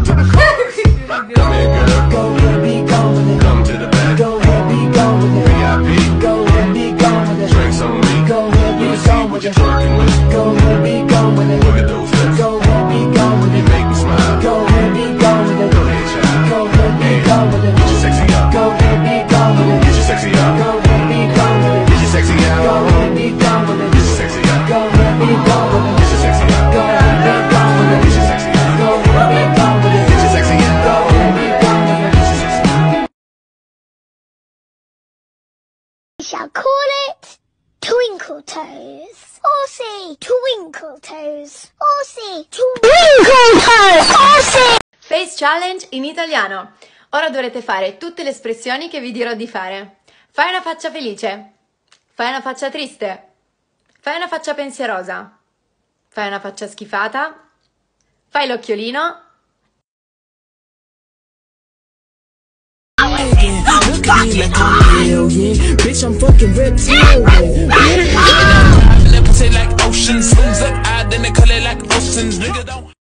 to the car. Come here, girl. Go ahead, be gone with it. Come to the back. Go ahead, be gone with it. VIP. Go ahead, be gone with it. Drinks on me. Go ahead, be gone with it. Go ahead, be gone with it. Look at those lips. Go ahead, be gone with it. You make me smile. Go ahead, be gone with it. Go ahead, child. Go ahead, be gone with it. Get your sexy out. Go ahead, be gone with it. Get your sexy out. Go ahead, be gone with it. Get your sexy out. Go ahead, be gone with it. Get your sexy out. Go ahead, be gone with it. Get your sexy out. Go ahead, be gone with it. Get your sexy out. Go ahead, be gone with it. Get your sexy out. Go ahead, be gone with it. Get your sexy out. We shall call it Twinkle Toes. Or see Twinkle Toes. Or see Twinkle Toes. Or see Face challenge in italiano. Ora dovrete fare tutte le espressioni che vi dirò di fare. Fai una faccia felice. Fai una faccia triste. Fai una faccia pensierosa. Fai una faccia schifata. Fai l'occhiolino. Look at me like I'm hell, yeah. Bitch, I'm fucking reptilian. Like oceans, swings up, then they call it like oceans, nigga don't